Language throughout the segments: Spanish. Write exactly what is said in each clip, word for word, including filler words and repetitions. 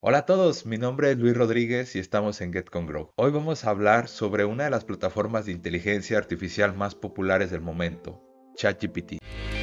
Hola a todos, mi nombre es Luis Rodríguez y estamos en Get Con Grow. Hoy vamos a hablar sobre una de las plataformas de inteligencia artificial más populares del momento, ChatGPT.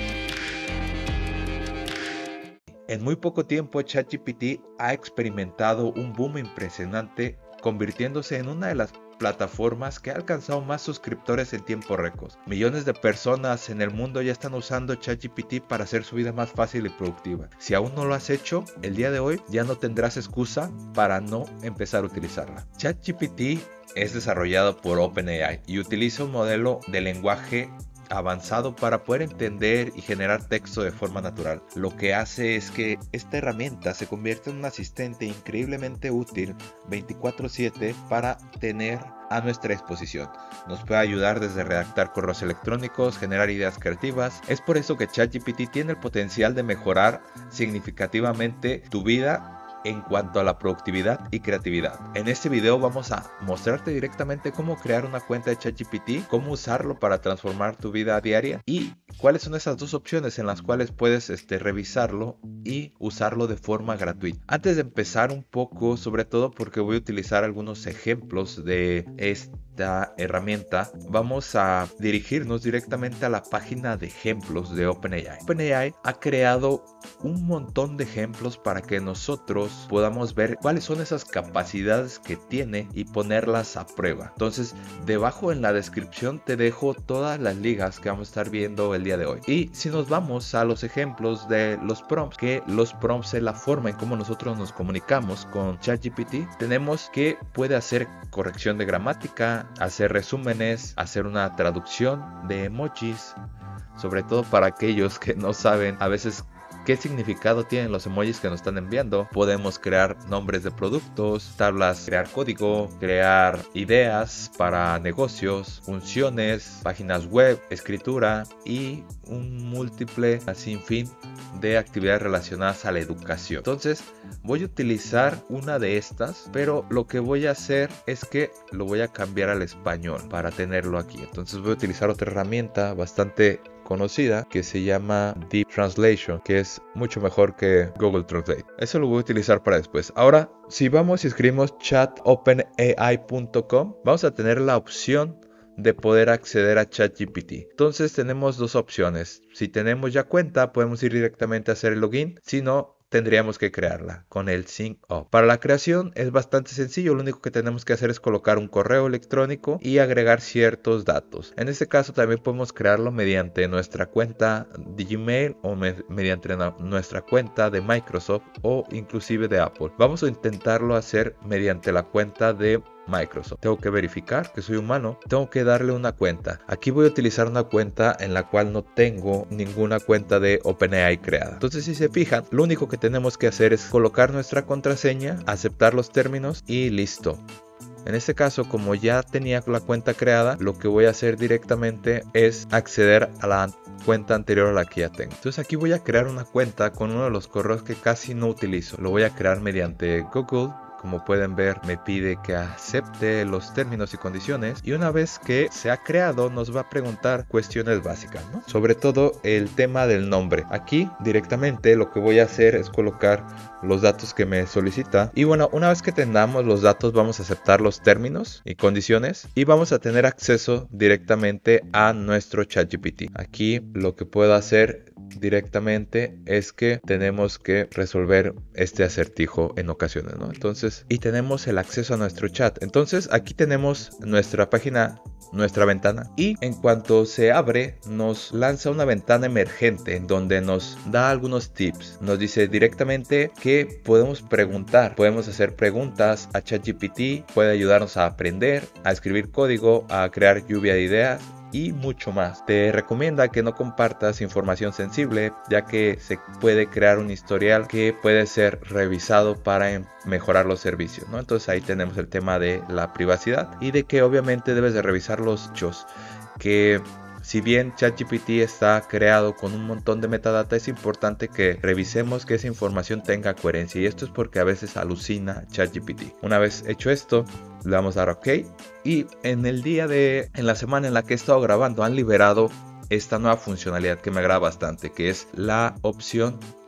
En muy poco tiempo, ChatGPT ha experimentado un boom impresionante, convirtiéndose en una de las plataformas que ha alcanzado más suscriptores en tiempo récord. Millones de personas en el mundo ya están usando ChatGPT para hacer su vida más fácil y productiva. Si aún no lo has hecho, el día de hoy ya no tendrás excusa para no empezar a utilizarla. ChatGPT es desarrollado por OpenAI y utiliza un modelo de lenguaje avanzado para poder entender y generar texto de forma natural. Lo que hace es que esta herramienta se convierte en un asistente increíblemente útil veinticuatro siete para tener a nuestra disposición. Nos puede ayudar desde redactar correos electrónicos, generar ideas creativas. Es por eso que ChatGPT tiene el potencial de mejorar significativamente tu vida en cuanto a la productividad y creatividad. En este video vamos a mostrarte directamente cómo crear una cuenta de ChatGPT, cómo usarlo para transformar tu vida diaria y cuáles son esas dos opciones en las cuales puedes este, revisarlo y usarlo de forma gratuita. Antes de empezar un poco, sobre todo porque voy a utilizar algunos ejemplos de esta herramienta, vamos a dirigirnos directamente a la página de ejemplos de OpenAI. OpenAI ha creado un montón de ejemplos para que nosotros podamos ver cuáles son esas capacidades que tiene y ponerlas a prueba. Entonces, debajo en la descripción te dejo todas las ligas que vamos a estar viendo el día de hoy. Y si nos vamos a los ejemplos de los prompts, que los prompts es la forma en cómo nosotros nos comunicamos con ChatGPT, tenemos que puede hacer corrección de gramática, hacer resúmenes, hacer una traducción de emojis, sobre todo para aquellos que no saben a veces qué significado tienen los emojis que nos están enviando. Podemos crear nombres de productos, tablas, crear código, crear ideas para negocios, funciones, páginas web, escritura y un múltiple sinfín de actividades relacionadas a la educación. Entonces voy a utilizar una de estas, pero lo que voy a hacer es que lo voy a cambiar al español para tenerlo aquí. Entonces voy a utilizar otra herramienta bastante conocida que se llama Deep Translation, que es mucho mejor que Google Translate. Eso lo voy a utilizar para después. Ahora, si vamos y escribimos chat open A I punto com, vamos a tener la opción de poder acceder a ChatGPT. Entonces tenemos dos opciones. Si tenemos ya cuenta, podemos ir directamente a hacer el login. Si no, tendríamos que crearla con el Sign Up. Para la creación es bastante sencillo, lo único que tenemos que hacer es colocar un correo electrónico y agregar ciertos datos. En este caso también podemos crearlo mediante nuestra cuenta de Gmail o me mediante nuestra cuenta de Microsoft o inclusive de Apple. Vamos a intentarlo hacer mediante la cuenta de Microsoft. Tengo que verificar que soy humano, tengo que darle una cuenta. Aquí voy a utilizar una cuenta en la cual no tengo ninguna cuenta de OpenAI creada. Entonces, si se fijan, lo único que tenemos que hacer es colocar nuestra contraseña, aceptar los términos y listo. En este caso, como ya tenía la cuenta creada, lo que voy a hacer directamente es acceder a la cuenta anterior a la que ya tengo. Entonces aquí voy a crear una cuenta con uno de los correos que casi no utilizo. Lo voy a crear mediante Google. Como pueden ver, me pide que acepte los términos y condiciones y una vez que se ha creado nos va a preguntar cuestiones básicas, ¿no? Sobre todo el tema del nombre. Aquí directamente lo que voy a hacer es colocar los datos que me solicita y bueno, una vez que tengamos los datos vamos a aceptar los términos y condiciones y vamos a tener acceso directamente a nuestro ChatGPT. Aquí lo que puedo hacer directamente es que tenemos que resolver este acertijo en ocasiones, ¿no? Entonces, y tenemos el acceso a nuestro chat. Entonces aquí tenemos nuestra página, nuestra ventana y en cuanto se abre nos lanza una ventana emergente en donde nos da algunos tips. Nos dice directamente que podemos preguntar, podemos hacer preguntas a ChatGPT, puede ayudarnos a aprender, a escribir código, a crear lluvia de ideas y mucho más. Te recomienda que no compartas información sensible, ya que se puede crear un historial que puede ser revisado para mejorar los servicios, ¿no? Entonces ahí tenemos el tema de la privacidad y de que obviamente debes de revisar los hechos, que si bien ChatGPT está creado con un montón de metadata, es importante que revisemos que esa información tenga coherencia y esto es porque a veces alucina ChatGPT. Una vez hecho esto, le vamos a dar OK y en el día de, en la semana en la que he estado grabando han liberado esta nueva funcionalidad que me agrada bastante, que es la opción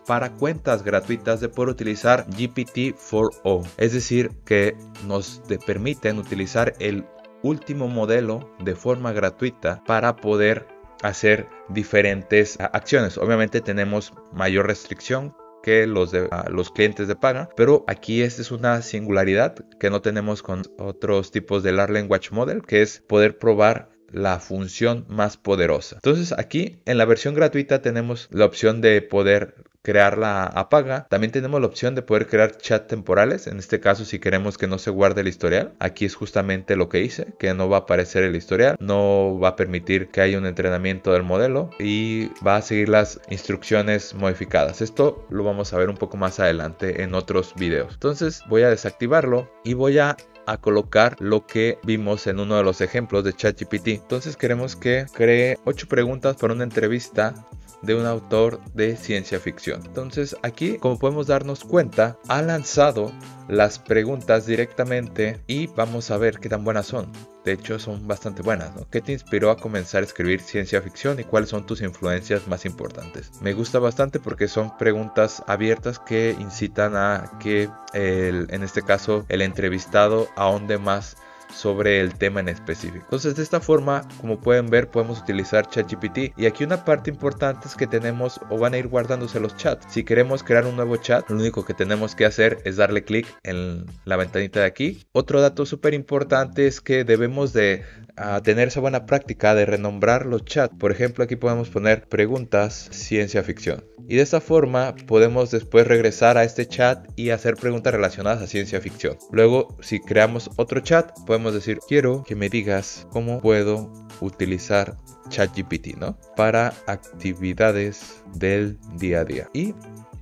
para cuentas gratuitas de poder utilizar G P T cuatro o. Es decir, que nos permiten utilizar el último modelo de forma gratuita para poder hacer diferentes acciones. Obviamente tenemos mayor restricción que los de uh, los clientes de paga, pero aquí esta es una singularidad que no tenemos con otros tipos de Large Language Model, que es poder probar la función más poderosa. Entonces aquí en la versión gratuita tenemos la opción de poder crearla a paga. También tenemos la opción de poder crear chat temporales. En este caso, si queremos que no se guarde el historial, aquí es justamente lo que hice, que no va a aparecer el historial, no va a permitir que haya un entrenamiento del modelo y va a seguir las instrucciones modificadas. Esto lo vamos a ver un poco más adelante en otros videos. Entonces voy a desactivarlo y voy a a colocar lo que vimos en uno de los ejemplos de ChatGPT. Entonces queremos que cree ocho preguntas para una entrevista de un autor de ciencia ficción. Entonces aquí, como podemos darnos cuenta, ha lanzado las preguntas directamente y vamos a ver qué tan buenas son. De hecho, son bastante buenas, ¿no? ¿Qué te inspiró a comenzar a escribir ciencia ficción y cuáles son tus influencias más importantes? Me gusta bastante porque son preguntas abiertas que incitan a que, el, en este caso, el entrevistado ahonde más sobre el tema en específico. Entonces, de esta forma, como pueden ver, podemos utilizar ChatGPT. Y aquí una parte importante es que tenemos o van a ir guardándose los chats. Si queremos crear un nuevo chat, lo único que tenemos que hacer es darle clic en la ventanita de aquí. Otro dato súper importante es que debemos de uh, tener esa buena práctica de renombrar los chats. Por ejemplo, aquí podemos poner preguntas ciencia ficción. Y de esta forma podemos después regresar a este chat y hacer preguntas relacionadas a ciencia ficción. Luego, si creamos otro chat, podemos decir, quiero que me digas cómo puedo utilizar ChatGPT, ¿no? Para actividades del día a día. Y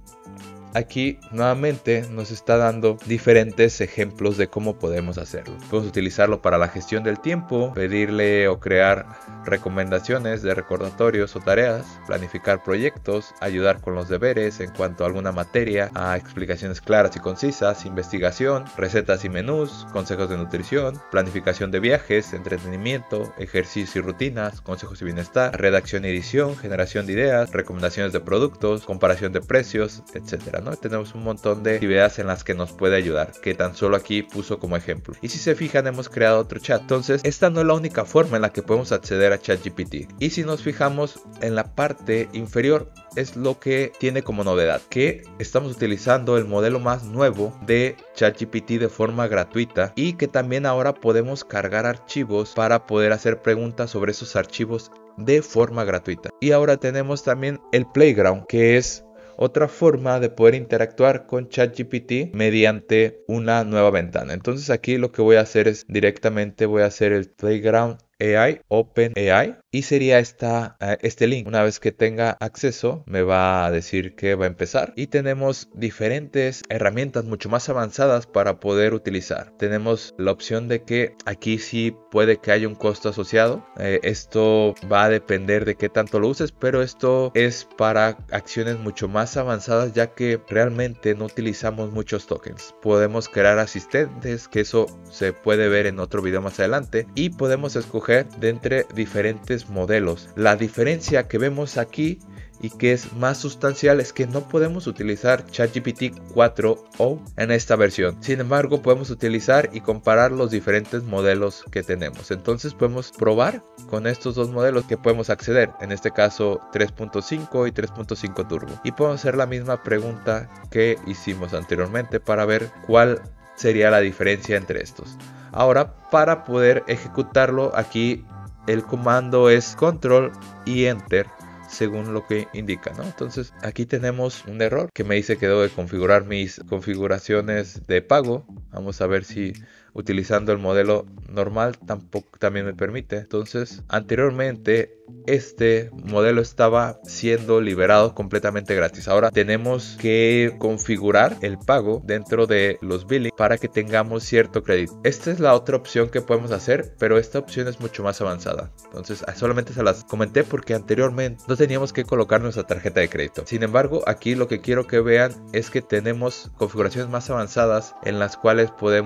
aquí nuevamente nos está dando diferentes ejemplos de cómo podemos hacerlo. Podemos utilizarlo para la gestión del tiempo, pedirle o crear recomendaciones de recordatorios o tareas, planificar proyectos, ayudar con los deberes en cuanto a alguna materia, a explicaciones claras y concisas, investigación, recetas y menús, consejos de nutrición, planificación de viajes, entretenimiento, ejercicio y rutinas, consejos y bienestar, redacción y edición, generación de ideas, recomendaciones de productos, comparación de precios, etcétera, ¿no? Tenemos un montón de actividades en las que nos puede ayudar, que tan solo aquí puso como ejemplo. Y si se fijan, hemos creado otro chat. Entonces, esta no es la única forma en la que podemos acceder a ChatGPT. Y si nos fijamos en la parte inferior, es lo que tiene como novedad, que estamos utilizando el modelo más nuevo de ChatGPT de forma gratuita y que también ahora podemos cargar archivos para poder hacer preguntas sobre esos archivos de forma gratuita. Y ahora tenemos también el Playground, que es otra forma de poder interactuar con ChatGPT mediante una nueva ventana. Entonces aquí lo que voy a hacer es directamente voy a hacer el Playground A I, Open A I, y sería esta, uh, este link. Una vez que tenga acceso me va a decir que va a empezar y tenemos diferentes herramientas mucho más avanzadas para poder utilizar. Tenemos la opción de que aquí sí puede que haya un costo asociado. Eh, esto va a depender de qué tanto lo uses, pero esto es para acciones mucho más avanzadas, ya que realmente no utilizamos muchos tokens. Podemos crear asistentes, que eso se puede ver en otro video más adelante, y podemos escoger de entre diferentes modelos. La diferencia que vemos aquí y que es más sustancial es que no podemos utilizar ChatGPT cuatro o en esta versión. Sin embargo, podemos utilizar y comparar los diferentes modelos que tenemos. Entonces podemos probar con estos dos modelos que podemos acceder. En este caso tres punto cinco y tres punto cinco Turbo. Y podemos hacer la misma pregunta que hicimos anteriormente para ver cuál sería la diferencia entre estos. Ahora, para poder ejecutarlo, aquí el comando es control y enter según lo que indica, ¿no? Entonces aquí tenemos un error que me dice que debo de configurar mis configuraciones de pago. Vamos a ver si utilizando el modelo normal tampoco también me permite. Entonces anteriormente este modelo estaba siendo liberado completamente gratis. Ahora tenemos que configurar el pago dentro de los billing para que tengamos cierto crédito. Esta es la otra opción que podemos hacer, pero esta opción es mucho más avanzada. Entonces solamente se las comenté porque anteriormente no teníamos que colocar nuestra tarjeta de crédito. Sin embargo, aquí lo que quiero que vean es que tenemos configuraciones más avanzadas en las cuales podemos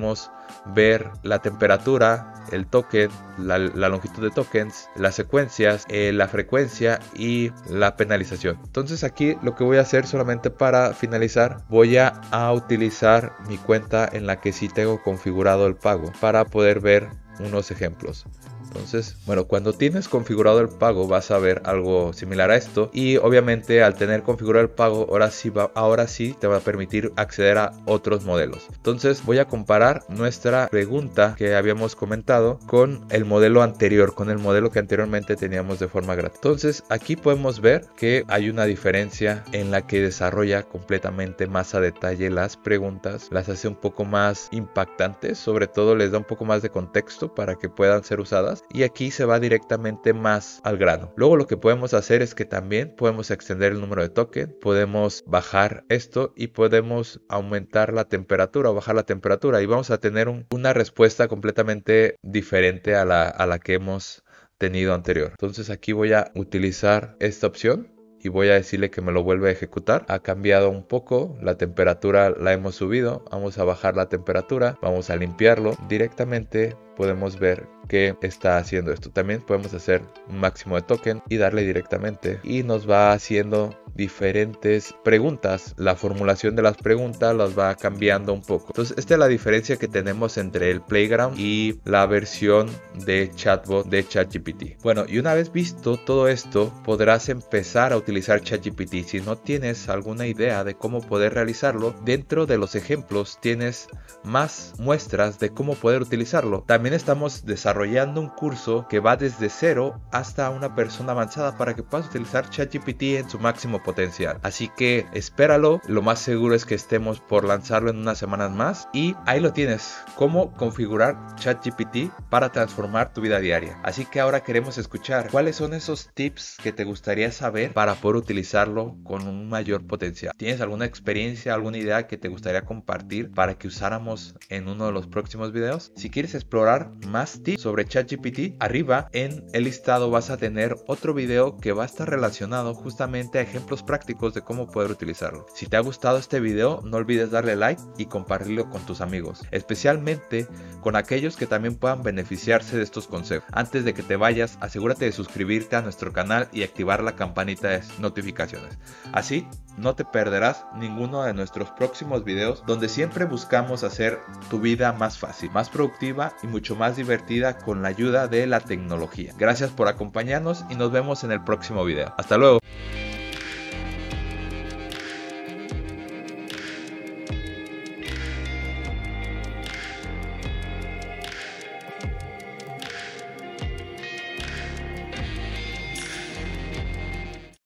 ver la temperatura, el token, la, la longitud de tokens, las secuencias, eh, la frecuencia y la penalización. Entonces aquí lo que voy a hacer solamente para finalizar, voy a, a utilizar mi cuenta en la que sí tengo configurado el pago para poder ver unos ejemplos. Entonces, bueno, cuando tienes configurado el pago vas a ver algo similar a esto, y obviamente al tener configurado el pago ahora sí, va, ahora sí te va a permitir acceder a otros modelos. Entonces voy a comparar nuestra pregunta que habíamos comentado con el modelo anterior, con el modelo que anteriormente teníamos de forma gratuita. Entonces aquí podemos ver que hay una diferencia en la que desarrolla completamente más a detalle las preguntas, las hace un poco más impactantes, sobre todo les da un poco más de contexto para que puedan ser usadas. Y aquí se va directamente más al grano. Luego lo que podemos hacer es que también podemos extender el número de token, podemos bajar esto y podemos aumentar la temperatura o bajar la temperatura, y vamos a tener un, una respuesta completamente diferente a la, a la que hemos tenido anterior. Entonces aquí voy a utilizar esta opción y voy a decirle que me lo vuelva a ejecutar. Ha cambiado un poco, la temperatura la hemos subido, vamos a bajar la temperatura, vamos a limpiarlo. Directamente podemos ver que está haciendo esto. También podemos hacer un máximo de token y darle directamente, y nos va haciendo diferentes preguntas. La formulación de las preguntas las va cambiando un poco. Entonces esta es la diferencia que tenemos entre el Playground y la versión de chatbot de ChatGPT. Bueno, y una vez visto todo esto, podrás empezar a utilizar ChatGPT. Si no tienes alguna idea de cómo poder realizarlo, dentro de los ejemplos tienes más muestras de cómo poder utilizarlo. También estamos desarrollando un curso que va desde cero hasta una persona avanzada para que puedas utilizar ChatGPT en su máximo potencial. Así que espéralo, lo más seguro es que estemos por lanzarlo en unas semanas más, y ahí lo tienes, cómo configurar ChatGPT para transformar tu vida diaria. Así que ahora queremos escuchar cuáles son esos tips que te gustaría saber para poder utilizarlo con un mayor potencial. ¿Tienes alguna experiencia, alguna idea que te gustaría compartir para que usáramos en uno de los próximos videos? Si quieres explorar más tips sobre ChatGPT, arriba en el listado vas a tener otro video que va a estar relacionado justamente a ejemplos prácticos de cómo poder utilizarlo. Si te ha gustado este video, no olvides darle like y compartirlo con tus amigos, especialmente con aquellos que también puedan beneficiarse de estos consejos. Antes de que te vayas, asegúrate de suscribirte a nuestro canal y activar la campanita de notificaciones. Así no te perderás ninguno de nuestros próximos videos, donde siempre buscamos hacer tu vida más fácil, más productiva y mucho más divertida con la ayuda de la tecnología. Gracias por acompañarnos y nos vemos en el próximo video. Hasta luego.